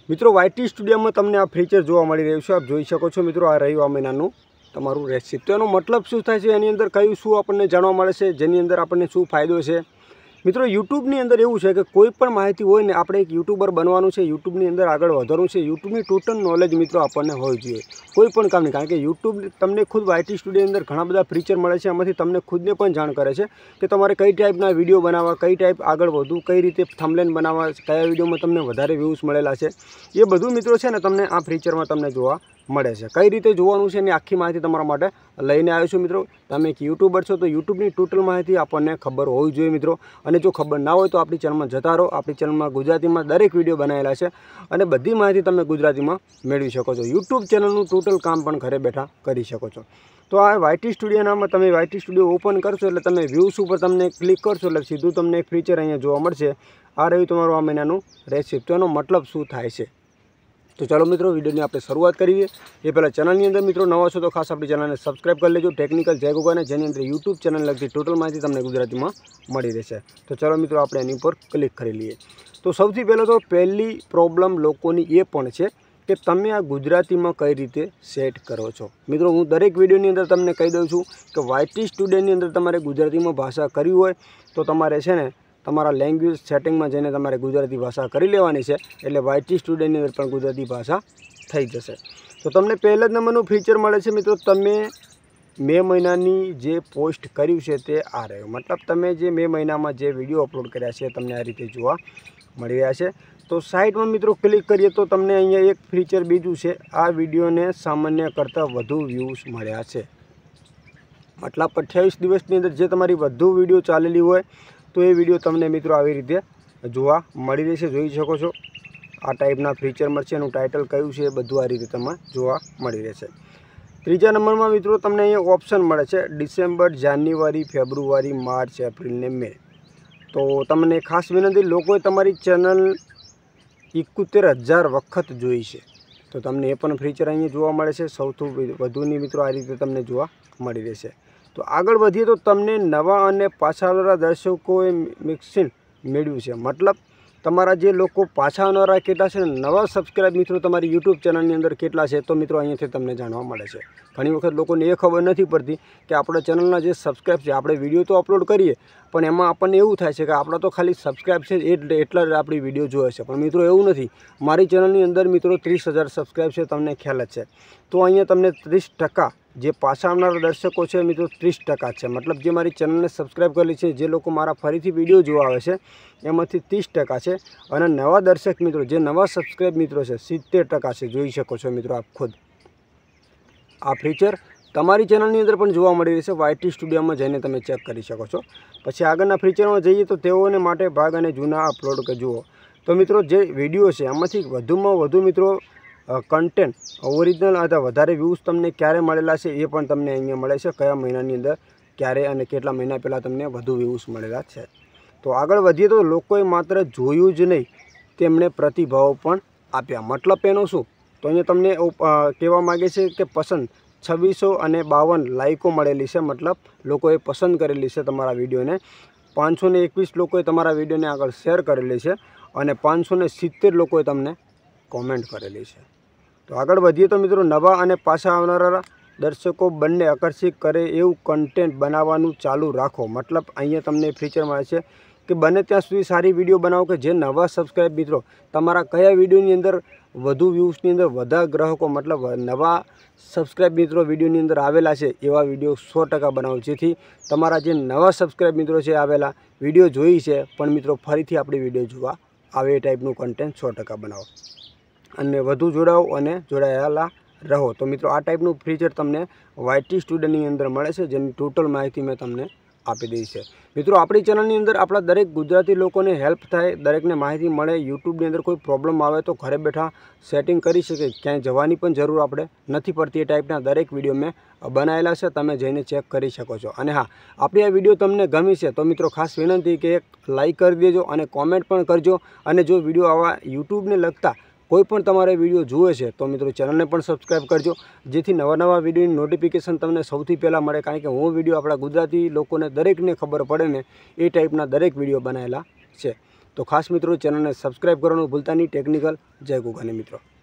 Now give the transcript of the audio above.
મિત્રો YT સ્ટુડિયોમાં તમને આ ફીચર જોવા મળી રહ્યું છે। આપ જોઈ શકો છો મિત્રો, આ રહ્યું આ મહિનાનું તમારું રેસિપ્ટ। તો એનો મતલબ શું થાય છે, એની અંદર કયું શું આપણને જાણવા મળે છે, જેની અંદર આપણને શું ફાયદો છે। મિત્રો યુટ્યુબની અંદર એવું છે કે કોઈ પણ માહિતી હોય ને, આપણે એક યુટ્યુબર બનવાનું છે, યુટ્યુબની અંદર આગળ વધવાનું છે, યુટ્યુબની ટોટલ નોલેજ મિત્રો આપણને હોવી જોઈએ કોઈ પણ કામની। કારણ કે યુટ્યુબ તમને ખુદ YT સ્ટુડિયોની અંદર ઘણા બધા ફીચર મળે છે, એમાંથી તમને ખુદને પણ જાણ કરે છે કે તમારે કઈ ટાઈપના વિડીયો બનાવવા, કઈ ટાઈપ આગળ વધવું, કઈ રીતે થંબનેલ બનાવવા, કયા વિડીયોમાં તમને વધારે વ્યૂઝ મળેલા છે, એ બધું મિત્રો છે ને તમને આ ફીચરમાં તમને જોવા મળે છે। કઈ રીતે જોવાનું છે એની આખી માહિતી તમારા માટે લઈને આવ્યો છું મિત્રો। તમે એક યુટ્યુબર છો તો યુટ્યુબની ટોટલ માહિતી આપણને ખબર હોવી જોઈએ મિત્રો। અને જો ખબર ના હોય તો આપણી ચેનલમાં જતા રહો। આપણી ચેનલમાં ગુજરાતીમાં દરેક વિડીયો બનાવેલા છે અને બધી માહિતી તમે ગુજરાતીમાં મેળવી શકો છો। યુટ્યુબ ચેનલનું ટોટલ કામ પણ ઘરે બેઠા કરી શકો છો। તો આ YT સ્ટુડિયોનામાં તમે YT સ્ટુડિયો ઓપન કરશો એટલે તમે વ્યૂઝ ઉપર તમને ક્લિક કરશો એટલે સીધું તમને એક ફીચર અહીંયા જોવા મળશે। આ રહ્યું તમારું આ મહિનાનું રેસિપ્ટ। તો એનો મતલબ શું થાય છે, તો ચાલો મિત્રો વિડીયોની આપણે શરૂઆત કરીએ। એ પહેલાં ચેનલની અંદર મિત્રો નવા છો તો ખાસ આપણી ચેનલને સબસ્ક્રાઈબ કરી લેજો। ટેકનિકલ જય ગોગાને, જેની અંદર યુટ્યુબ ચેનલ લગતી ટોટલ માહિતી તમને ગુજરાતીમાં મળી રહેશે। તો ચાલો મિત્રો આપણે એની ઉપર ક્લિક કરી લઈએ। તો સૌથી પહેલાં તો પહેલી પ્રોબ્લેમ લોકોની એ પણ છે કે તમે આ ગુજરાતીમાં કઈ રીતે સેટ કરો છો। મિત્રો હું દરેક વિડીયોની અંદર તમને કહી દઉં છું કે YT સ્ટુડિયોની અંદર તમારે ગુજરાતીમાં ભાષા કરવી હોય તો તમારે છે ને તમારા લેંગ્વેજ સેટિંગમાં જઈને તમારે ગુજરાતી ભાષા કરી લેવાની છે, એટલે YT સ્ટુડિયોની અંદર પણ ગુજરાતી ભાષા થઈ જશે। તો તમને પહેલા જ નંબરનું ફીચર મળે છે મિત્રો, તમે મે મહિનાની જે પોસ્ટ કર્યું છે તે આ રહ્યું। મતલબ તમે જે મે મહિનામાં જે વિડીયો અપલોડ કર્યા છે તમને આ રીતે જોવા મળી રહ્યા છે। તો સાઇટમાં મિત્રો ક્લિક કરીએ તો તમને અહીંયા એક ફીચર બીજું છે, આ વિડીયોને સામાન્ય કરતાં વધુ વ્યૂઝ મળ્યા છે। મતલબ 28 દિવસની અંદર જે તમારી વધુ વિડીયો ચાલેલી હોય તો એ વિડીયો તમને મિત્રો આવી રીતે જોવા મળી રહેશે। જોઈ શકો છો આ ટાઈપના ફીચર મળશે, એનું ટાઇટલ કયું છે એ બધું આ રીતે તમને જોવા મળી રહેશે। ત્રીજા નંબરમાં મિત્રો તમને અહીંયા ઓપ્શન મળે છે December, January, February, March, April ને મે। તો તમને ખાસ વિનંતી, લોકોએ તમારી ચેનલ 71,000 વખત જોઈ છે, તો તમને એ પણ ફીચર અહીંયા જોવા મળે છે। સૌથી વધુની મિત્રો આ રીતે તમને જોવા મળી રહેશે। તો આગળ વધીએ તો તમને નવા અને પાછા આવનારા દર્શકોએ મિક્સિંગ મેળવ્યું છે। મતલબ તમારા જે લોકો પાછા આવનારા કેટલા છે, નવા સબસ્ક્રાઈબ મિત્રો તમારી યુટ્યુબ ચેનલની અંદર કેટલા છે, તો મિત્રો અહીંયાથી તમને જાણવા મળે છે। ઘણી વખત લોકોને એ ખબર નથી પડતી કે આપણા ચેનલના જે સબસ્ક્રાઈબ છે, આપણે વિડીયો તો અપલોડ કરીએ પણ એમાં આપણને એવું થાય છે કે આપણા તો ખાલી સબસ્ક્રાઈબ છે એટલા જ આપણી વિડીયો જોવે છે, પણ મિત્રો એવું નથી। મારી ચેનલની અંદર મિત્રો 30,000 સબસ્ક્રાઈબ છે, તમને ખ્યાલ જ છે। તો અહીંયા તમને 30% જે પાછા આવનારા દર્શકો છે મિત્રો 30% છે। મતલબ જે મારી ચેનલને સબસ્ક્રાઈબ કરેલી છે, જે લોકો મારા ફરીથી વિડીયો જોવા આવે છે એમાંથી 30% છે, અને નવા દર્શક મિત્રો જે નવા સબસ્ક્રાઈબ મિત્રો છે 70% છે। જોઈ શકો છો મિત્રો આપ ખુદ આ ફીચર તમારી ચેનલની અંદર પણ જોવા મળી રહેશે। YT સ્ટુડિયોમાં જઈને તમે ચેક કરી શકો છો। પછી આગળના ફીચરમાં જઈએ તો તેઓને માટે ભાગ અને જૂના અપલોડ કે જુઓ। તો મિત્રો જે વિડીયો છે એમાંથી વધુમાં વધુ મિત્રો કન્ટેન્ટ ઓરિજિનલ અથવા વધારે વ્યૂઝ તમને ક્યારે મળેલા છે એ પણ તમને અહીંયા મળે છે, કયા મહિનાની અંદર ક્યારે અને કેટલા મહિના પહેલાં તમને વધુ વ્યૂઝ મળેલા છે। તો આગળ વધીએ તો લોકોએ માત્ર જોયું જ નહીં, તેમણે પ્રતિભાવો પણ આપ્યા। મતલબ એનો શું, તો અહીંયા તમને કહેવા માગે છે કે પસંદ 2652 લાઇકો મળેલી છે। મતલબ લોકોએ પસંદ કરેલી છે તમારા વિડીયોને। 521 લોકોએ તમારા વિડીયોને આગળ શેર કરેલી છે અને 570 લોકોએ તમને કોમેન્ટ કરેલી છે। તો આગળ વધીએ તો મિત્રો નવા અને પાછા આવનારા દર્શકો બંને આકર્ષિત કરે એવું કન્ટેન્ટ બનાવવાનું ચાલુ રાખો। મતલબ અહીંયા તમને ફીચર મળે છે કે બને ત્યાં સુધી સારી વિડીયો બનાવો કે જે નવા સબસ્ક્રાઈબ મિત્રો તમારા કયા વિડીયોની અંદર વધુ વ્યૂઝની અંદર વધારે ગ્રાહકો મતલબ નવા સબસ્ક્રાઈબ મિત્રો વિડીયોની અંદર આવેલા છે એવા વિડીયો 100% બનાવો, જેથી તમારા જે નવા સબસ્ક્રાઈબ મિત્રો છે આવેલા વિડીયો જોઈ છે પણ મિત્રો ફરીથી આપણી વિડીયો જોવા આવે એ ટાઈપનું કન્ટેન્ટ 100% બનાવો અને વધુ જોડાઓ અને જોડાયેલા રહો। તો મિત્રો આ ટાઈપનું ફીચર તમને YT સ્ટુડિયોની અંદર મળે છે, જેની ટોટલ માહિતી મેં તમને આપી દઈ છે। મિત્રો આપણી ચેનલની અંદર આપણા દરેક ગુજરાતી લોકોને હેલ્પ થાય, દરેકને માહિતી મળે, યુટ્યુબની અંદર કોઈ પ્રોબ્લેમ આવે તો ઘરે બેઠા સેટિંગ કરી શકે, ક્યાંય જવાની પણ જરૂર આપણે નથી પડતી, એ ટાઈપના દરેક વિડીયો મેં બનાવેલા છે, તમે જઈને ચેક કરી શકો છો। અને હા, આપણી આ વિડીયો તમને ગમી છે તો મિત્રો ખાસ વિનંતી કે એક લાઇક કરી દેજો અને કોમેન્ટ પણ કરજો। અને જો વિડીયો આવા યુટ્યુબને લગતા કોઈ પણ તમારે વિડીયો જુએ છે તો મિત્રો ચેનલને પણ સબસ્ક્રાઈબ કરજો, જેથી નવા વિડીયોની નોટિફિકેશન તમને સૌથી પહેલાં મળે। કારણ કે હું વિડીયો આપણા ગુજરાતી લોકોને દરેકને ખબર પડે ને એ ટાઈપના દરેક વિડીયો બનાવેલા છે। તો ખાસ મિત્રો ચેનલને સબસ્ક્રાઈબ કરવાનું ભૂલતા નહીં. ટેકનિકલ જય ગોગાને મિત્રો.